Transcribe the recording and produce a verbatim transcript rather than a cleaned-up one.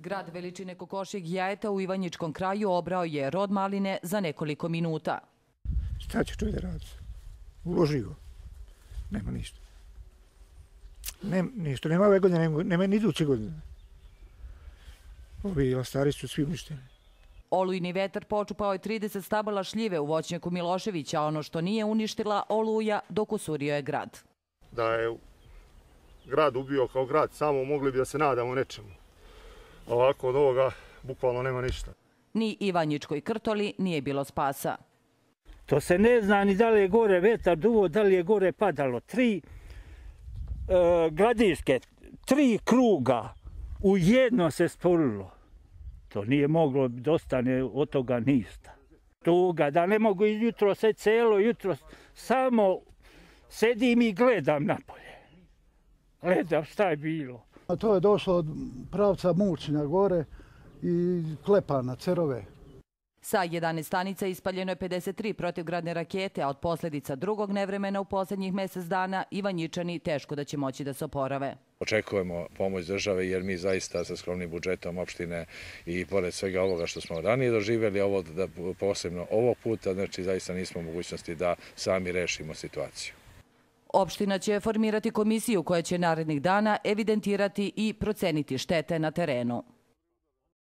Grad veličine kokošjeg jajeta u Ivanjičkom kraju obrao je rod maline za nekoliko minuta. Šta će čovjek da radi? Uložio. Nema ništa. Nema ništa. Nema ove godine, nema ni iduće godine. Ovi ostari su svi uništeni. Olujni vetar počupao je trideset stabala šljive u voćnjaku Miloševića, a ono što nije uništila oluja dokusurio je grad. Da je grad ubio kao grad, samo mogli bi da se nadamo nečemu. Ovako od ovoga bukvalno nema ništa. Ni Ivanjičkoj Krtoli nije bilo spasa. To se ne zna ni da li je gore vetar duvo, da li je gore padalo. Tri e, gradiške, tri kruga u jedno se sporilo. To nije moglo dostane od toga ništa. Tuga, da ne mogu jutro se celo jutro, samo sedim i gledam napolje. Gledam šta je bilo. A to je došlo od pravca Mučina gore i Klepana, Cerove. Sa jedanaest stanica ispaljeno je pedeset tri protivgradne rakete, a od posljedica drugog nevremena u posljednjih mjesec dana Ivanjičani teško da će moći da se oporave. Očekujemo pomoć države jer mi zaista sa skromnim budžetom opštine i pored svega ovoga što smo ranije doživjeli, ovo da posebno ovog puta, znači zaista nismo u mogućnosti da sami rešimo situaciju. Opština će formirati komisiju koja će narednih dana evidentirati i proceniti štete na terenu.